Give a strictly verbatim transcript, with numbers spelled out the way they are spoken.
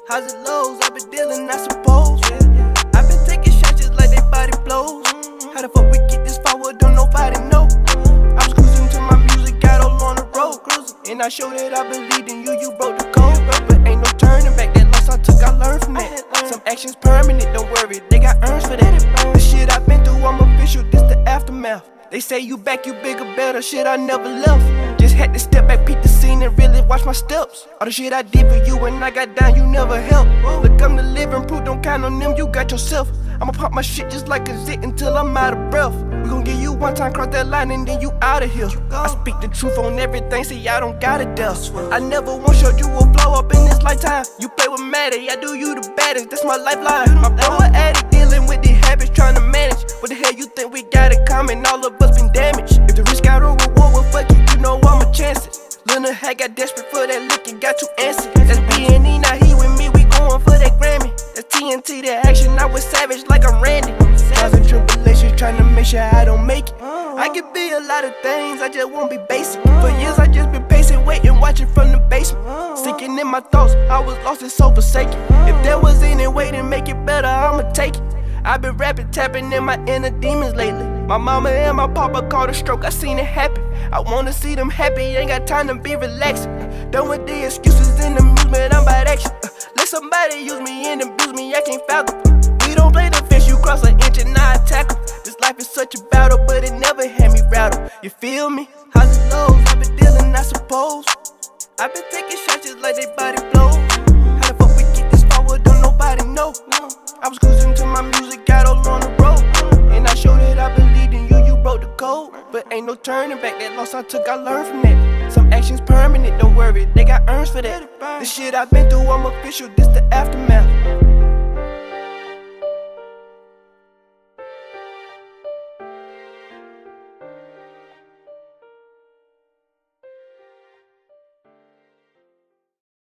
Highs and lows, I've been dealing, I suppose. I've been taking shots just like they body blows. How the fuck we get this forward, don't nobody know. I was cruising to my music, got all on the road. And I showed that I believed in you, you broke the code. But ain't no turning back, that loss I took, I learned from that. Some actions permanent, don't worry, they got earns for that. The shit I've been through, I'm official, this the aftermath. They say you back, you bigger, better, shit I never left. Just had to step back, peep the scene and really watch my steps. All the shit I did for you when I got down, you never helped. Look, I'm the living proof, don't count on them, you got yourself. I'ma pop my shit just like a zit until I'm out of breath. We gon' give you one time, cross that line and then you out of here. I speak the truth on everything, see I don't got it there. I never once showed you a blow up in this lifetime. You play with Maddie, I do you the baddest, that's my lifeline. My bro an addict, dealing with these habits, trying to manage. What the hell you think we got in common, all of us been damaged. If the risk got a reward, well fuck it, you know I'ma chance it. Lil' Hack got desperate for that lick and got you antsy. That's B and E, now he with me, we going for that Grammy. That's T N T, the action, I was savage like I'm Randy. Thousand tribulations trying to make sure I don't make it. I can be a lot of things, I just won't be basic. For years I just been pacing, waiting, watching from the basement. Sinking in my thoughts, I was lost and so forsaken. If there was any way to make it better, I'ma take it. I've been rapping, tapping in my inner demons lately. My mama and my papa caught a stroke, I seen it happen. I wanna see them happy, ain't got time to be relaxing. Done with the excuses and amusement, I'm about action. uh, Let somebody use me and abuse me, I can't fathom. We don't play the fish, you cross an inch and I attack em. This life is such a battle, but it never had me rattled. You feel me? Highs and lows, I've been dealing, I suppose. I've been taking shots just like they body blows. How the fuck we get this forward, don't nobody know. I was cruising to my music, got all on the road. And I showed that I believed in you, you broke the code. But ain't no turning back, that loss I took, I learned from that. Some actions permanent, don't worry, they got earns for that. The shit I've been through, I'm official, this the aftermath.